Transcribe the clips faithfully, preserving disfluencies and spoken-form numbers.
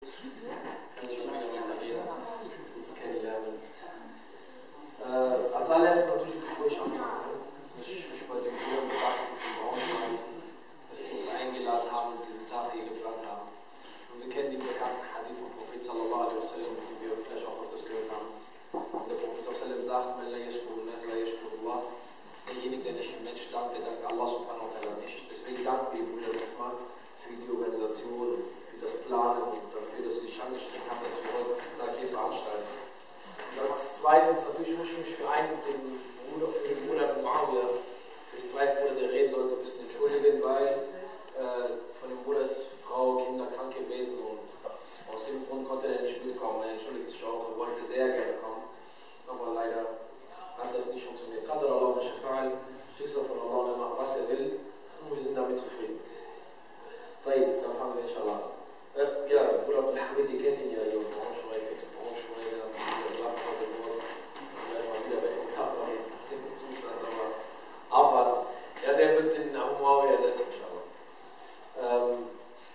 Kann ich schon wieder mal reden, uns kennenlernen. Äh, als allererstes natürlich, bevor ich anfange, möchte ich mich bei den Brüdern bedanken für die Braunschweig, dass sie uns eingeladen haben und diesen Tag hier geplant haben. Und wir kennen den bekannten Hadith vom Prophet sallallahu alaihi wasallam, den wir vielleicht auch öfters gehört haben. Und der Prophet sallallahu alaihi wasallam sagt, "Man la yashkuru nas la yashkuru Allah." Derjenige, der nicht den Menschen dankt, der dankt Allah subhanahu wa ta'ala nicht. Deswegen danken wir Brüder erstmal für die Organisation, für das Planen und dafür, dass sie sich angestrengt haben, dass wir heute Tag hier veranstalten. Und als zweites, natürlich muss ich mich für einen, den Bruder, für den Bruder Muawiyah, für den zweiten Bruder, der reden sollte, ein bisschen entschuldigen, weil äh, von dem Bruder ist Frau, Kinder krank gewesen und aus dem Grund konnte er nicht mitkommen. Er entschuldigt sich auch, er wollte sehr gerne kommen, aber leider hat das nicht funktioniert. Qadar Allah wa Shafa'al, Schicksal von Allah, der macht, was er will, und wir sind damit zufrieden. Dann fangen wir inshallah an. Äh, ja, Bruder Abdul Hamid, ihr kennt ihn ja hier aus Braunschweig, Ex-Braunschweig, der hat wieder Gladbach geworden, vielleicht mal wieder weg vom Gladbach jetzt nach dem Zustand, aber aber, ja, der wird den Abu Muawiyah ersetzen, inshallah. Ähm,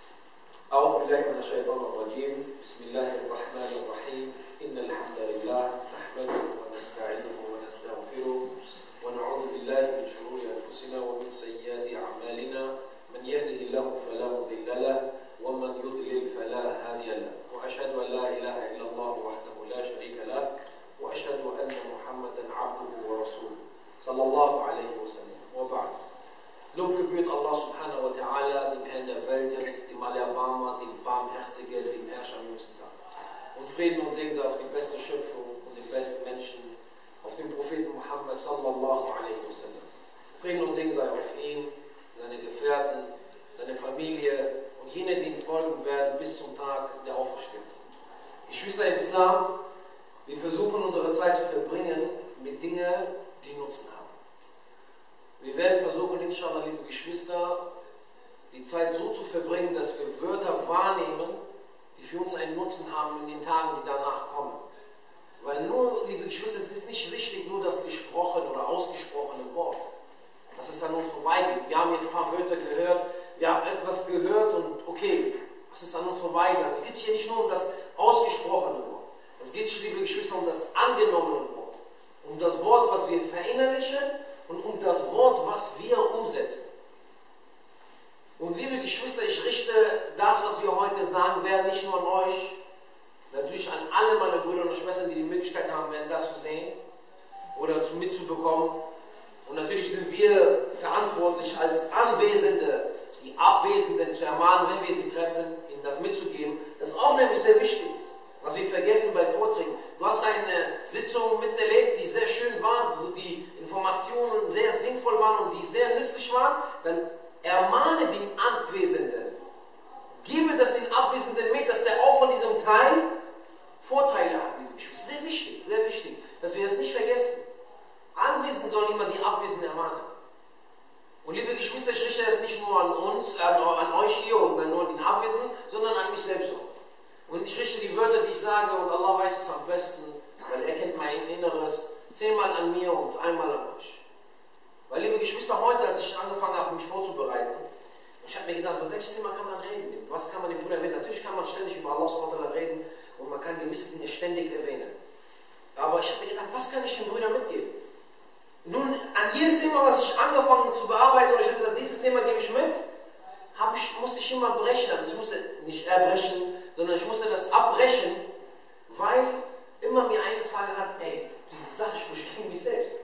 auch billahi min ash-shaytan ar-rajim, Bismillahirrahmanirrahim, innal hamdalillah, nahmaduhu wa nasta'inuhu wa nastaghfiruh, wa na'udhu billahi min shururi anfusina wa min sayyiati a'malina. من يهده الله فلا مضل له ومن يضلل فلا هادي له واشهد ان لا اله الا الله وحده لا شريك له واشهد ان محمدا عبده ورسوله صلى الله عليه وسلم وبعد. Lob gebührt Allah subhanahu wa ta'ala, dem Herrn der Welt, dem Allerbarmer, dem Barmherzigen, dem Herrscher am jüngsten Tag. Und Frieden und Segen sei auf die beste Schöpfung und den besten Menschen, auf den Propheten Muhammad sallallahu alaihi wasallam. Frieden und Segen sei auf ihn, seine Gefährten, seine Familie und jene, die ihm folgen werden bis zum Tag der Auferstehung. Geschwister im Islam, wir versuchen unsere Zeit zu verbringen mit Dingen, die Nutzen haben. Wir werden versuchen, inshallah, liebe Geschwister, die Zeit so zu verbringen, dass wir Wörter wahrnehmen, die für uns einen Nutzen haben in den Tagen, die danach kommen. Weil nur, liebe Geschwister, es ist nicht wichtig, nur das gesprochene oder ausgesprochene Wort, dass es an uns vorbeigeht. Wir haben jetzt ein paar Wörter gehört, wir haben etwas gehört und okay, es ist an uns vorbeigegangen. Es geht hier nicht nur um das ausgesprochene Wort. Es geht hier, liebe Geschwister, um das angenommene Wort. Um das Wort, was wir verinnerlichen und um das Wort, was wir umsetzen. Und liebe Geschwister, ich richte das, was wir heute sagen werden, nicht nur an euch, natürlich an alle meine Brüder und Schwestern, die die Möglichkeit haben werden, das zu sehen oder mitzubekommen. Und natürlich sind wir verantwortlich als Anwesende, die Abwesenden zu ermahnen, wenn wir sie treffen, ihnen das mitzugeben. Das ist auch nämlich sehr wichtig, was wir vergessen bei Vorträgen. Du hast eine Sitzung miterlebt, die sehr schön war, wo die Informationen sehr sinnvoll waren und die sehr nützlich waren, dann ermahne den Abwesenden. Gebe das den Abwesenden mit, dass der auch von diesem Teil Vorteile hat. Das ist sehr wichtig, sehr wichtig, dass wir das nicht vergessen. Anwesende sollen immer die Abwesenden ermahnen. Und liebe Geschwister, ich richte das nicht nur an uns, an, an euch hier und dann nur an den Abwesenden, sondern an mich selbst auch. Und ich richte die Wörter, die ich sage, und Allah weiß es am besten, weil er kennt mein Inneres, zehnmal an mir und einmal an euch. Weil, liebe Geschwister, heute, als ich angefangen habe, mich vorzubereiten, ich habe mir gedacht, über welches Thema kann man reden? Was kann man dem Bruder erwähnen? Natürlich kann man ständig über Allah subhanahu wa ta'ala reden und man kann gewisse Dinge ständig erwähnen. Aber ich habe mir gedacht, was kann ich den Brüdern mitgeben? Nun, an jedes Thema, was ich angefangen habe zu bearbeiten, und ich habe gesagt, dieses Thema gebe ich mit, ich, musste ich immer brechen. Also ich musste nicht erbrechen, sondern ich musste das abbrechen, weil immer mir eingefallen hat, ey, diese Sache spricht gegen mich selbst.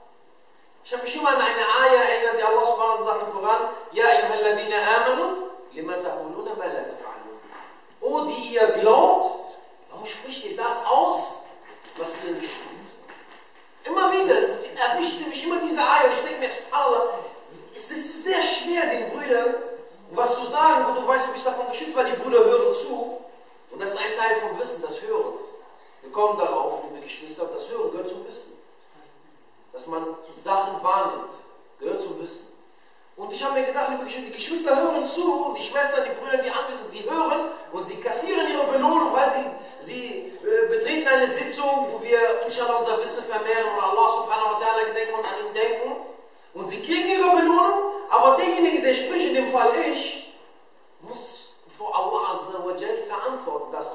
Ich habe mich immer an eine Ayah erinnert, die Allah subhanahu wa ta'ala sagt im Koran, Ja ayyuhalladhina amanu, lima taquluna ma la taf'alun. Oh, die ihr glaubt, warum spricht ihr das aus, was ihr nicht tut? Immer wieder, es erwischt mich immer diese Eier und ich denke mir, subhanallah, es ist sehr schwer, den Brüdern was zu sagen, wo du weißt, du bist davon geschützt, weil die Brüder hören zu. Und das ist ein Teil vom Wissen, das Hören. Wir kommen darauf, liebe Geschwister, das Hören gehört zum Wissen. Dass man Sachen wahrnimmt, gehört zum Wissen. Und ich habe mir gedacht, liebe Geschwister, die Geschwister hören zu, die Schwestern, die Brüder, die anwesend, sie hören und sie kassieren ihre Belohnung, weil sie, sie äh, betreten eine Sitzung, wo wir inshallah unser Wissen vermehren und Allah subhanahu wa ta'ala gedenken und an ihn denken. Und sie kriegen ihre Belohnung, aber derjenige, der spricht, in dem Fall ich, muss vor Allah azza wa jal verantworten, das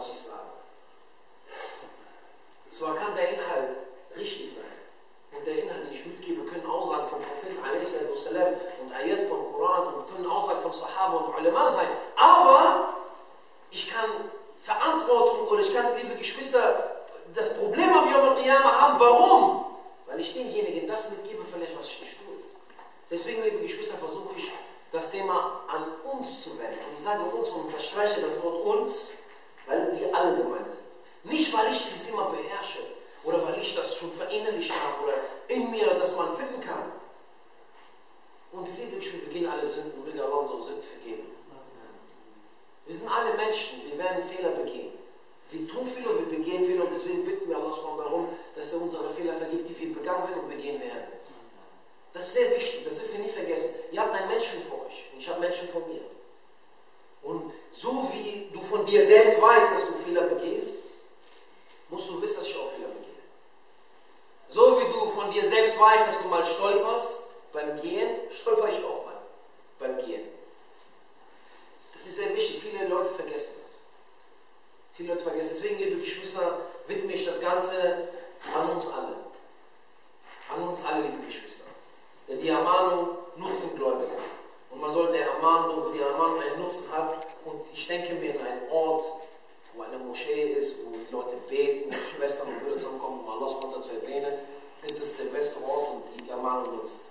kann Verantwortung oder ich kann, liebe Geschwister, das Problem am Yom Qiyamah haben. Warum? Weil ich demjenigen das mitgebe, vielleicht was ich nicht tue. Deswegen, liebe Geschwister, versuche ich, das Thema an uns zu wenden. Und ich sage uns und unterstreiche das Wort uns, weil wir alle gemeint sind. Nicht, weil ich dieses Thema beherrsche oder weil ich das schon verinnerlicht habe oder in mir, dass man finden kann. Und liebe Geschwister, wir begehen alle Sünden und möge Allah unsere Sünden vergeben. Wir sind alle Menschen, wir werden Fehler begehen. Wir tun Fehler, wir begehen Fehler und deswegen bitten wir Allah darum, dass er unsere Fehler vergibt, die wir begangen werden und begehen werden. Das ist sehr wichtig, das dürfen wir nicht vergessen. Ihr habt einen Menschen vor euch und ich habe Menschen vor mir. Und so wie du von dir selbst weißt, dass du Fehler begehst, musst du wissen, dass ich auch Fehler begehe. So wie du von dir selbst weißt, dass du mal stolperst beim Gehen, stolper ich auch mal beim Gehen. Das ist sehr wichtig, viele Leute vergessen das. Viele Leute vergessen. Deswegen, liebe Geschwister, widme ich das Ganze an uns alle. An uns alle, liebe Geschwister. Denn die Ermahnung nutzt den Gläubigen. Und man soll der Ermahnung, wo die Ermahnung einen Nutzen hat, und ich denke mir in einem Ort, wo eine Moschee ist, wo die Leute beten, Schwestern und Brüder zusammenkommen, um Allah zu erwähnen, ist es der beste Ort und die Ermahnung nutzt.